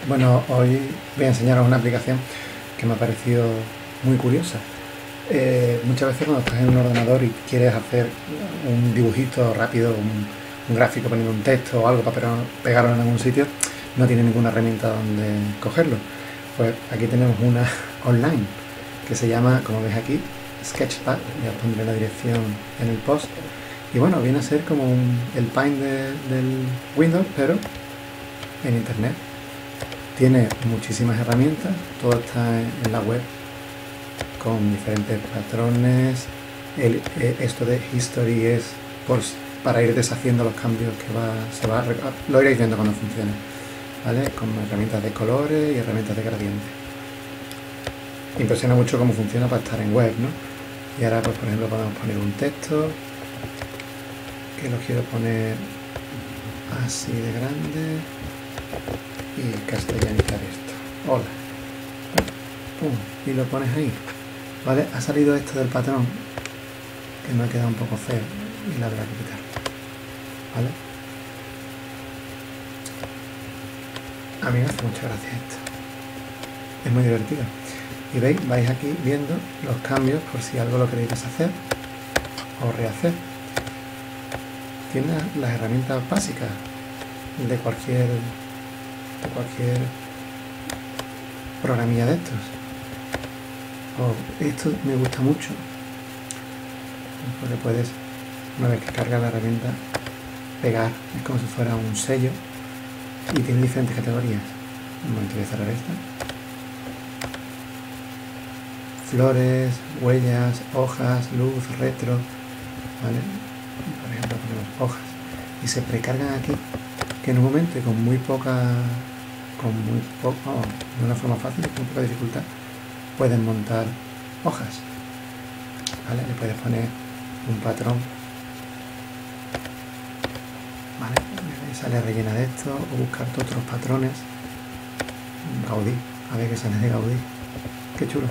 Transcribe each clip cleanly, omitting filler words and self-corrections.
Bueno, hoy voy a enseñaros una aplicación que me ha parecido muy curiosa. Muchas veces cuando estás en un ordenador y quieres hacer un dibujito rápido, un gráfico poniendo un texto o algo para pegarlo en algún sitio, no tienes ninguna herramienta donde cogerlo. Pues aquí tenemos una online que se llama, como veis aquí, Sketchpad. Ya os pondré la dirección en el post. Y bueno, viene a ser como el Paint del Windows, pero en internet. Tiene muchísimas herramientas, todo está en la web con diferentes patrones. Esto de History es para ir deshaciendo los cambios que lo iréis viendo cuando funcione, ¿vale? Con herramientas de colores y herramientas de gradiente. Impresiona mucho cómo funciona para estar en web, ¿no? Y ahora, pues, por ejemplo, podemos poner un texto que lo quiero poner así de grande y castellanizar esto. Hola. Pum, y lo pones ahí. ¿Vale? Ha salido esto del patrón que me ha quedado un poco feo y la habrá que quitar. ¿Vale? A mí me hace mucha gracia esto. Es muy divertido. Y veis, vais aquí viendo los cambios por si algo lo queréis deshacer o rehacer. Tiene las herramientas básicas de cualquier programilla de estos. Esto me gusta mucho porque puedes, una vez que cargas la herramienta, pegar, es como si fuera un sello y tiene diferentes categorías. Un momento, voy a cerrar esta. Flores, huellas, hojas, luz, retro, ¿vale? Por ejemplo, ponemos hojas y se precargan aquí, que en un momento y de una forma fácil y con poca dificultad puedes montar hojas, ¿vale? Le puedes poner un patrón, ¿vale? Sale rellena de esto o buscar otros patrones. Gaudí, a ver qué sale de Gaudí, qué chulo.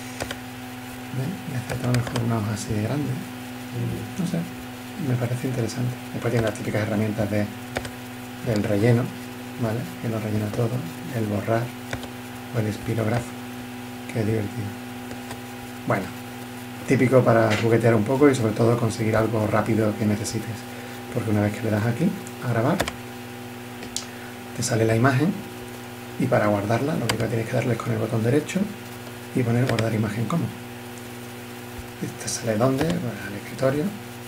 Y hacer a lo mejor una hoja así de grande, no sé, me parece interesante. Después tiene las típicas herramientas del relleno, ¿vale? Que lo rellena todo, el borrar o el espirografo, que es divertido. Bueno, típico para juguetear un poco y sobre todo conseguir algo rápido que necesites, porque una vez que le das aquí a grabar te sale la imagen y para guardarla lo único que tienes que darle es con el botón derecho y poner guardar imagen como. Te sale donde, pues al escritorio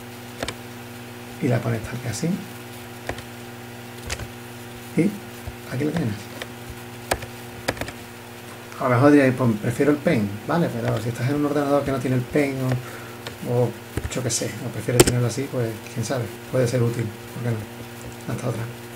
y la pones tal que así y aquí lo tienes. A lo mejor diréis, pues prefiero el Paint, vale, pero si estás en un ordenador que no tiene el Paint o yo qué sé, o prefieres tenerlo así, pues quién sabe, puede ser útil, ¿por qué no? Hasta otra.